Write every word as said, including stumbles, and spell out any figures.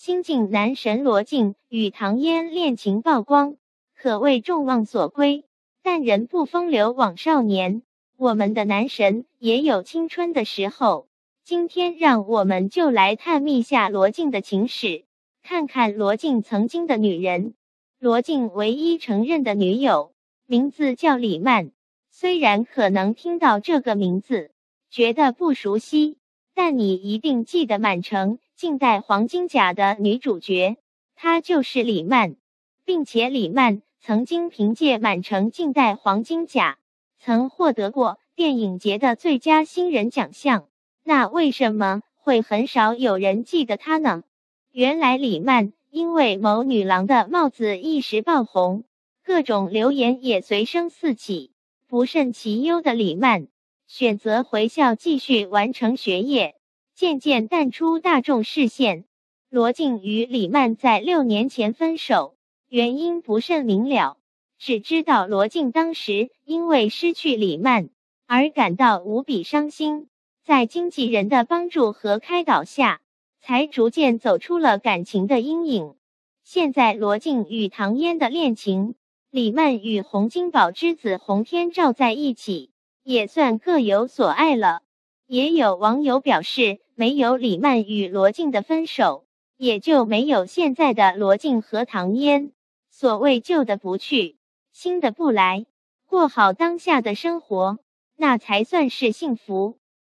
新晋男神罗晋与唐嫣恋情曝光，可谓众望所归。但人不风流枉少年，我们的男神也有青春的时候。今天让我们就来探秘下罗晋的情史，看看罗晋曾经的女人。罗晋唯一承认的女友，名字叫李曼。虽然可能听到这个名字，觉得不熟悉，但你一定记得满城尽带黄金甲的女主角，她就是李曼，并且李曼曾经凭借满城尽带黄金甲，曾获得过电影节的最佳新人奖项。那为什么会很少有人记得她呢？原来李曼因为某女郎的帽子一时爆红，各种流言也随声四起。不胜其忧的李曼选择回校继续完成学业，渐渐淡出大众视线。罗晋与李曼在六年前分手，原因不甚明了，只知道罗晋当时因为失去李曼而感到无比伤心，在经纪人的帮助和开导下，才逐渐走出了感情的阴影。现在罗晋与唐嫣的恋情，李曼与洪金宝之子洪天照在一起，也算各有所爱了。也有网友表示，没有李曼与罗晋的分手，也就没有现在的罗晋和唐嫣。所谓旧的不去，新的不来，过好当下的生活，那才算是幸福。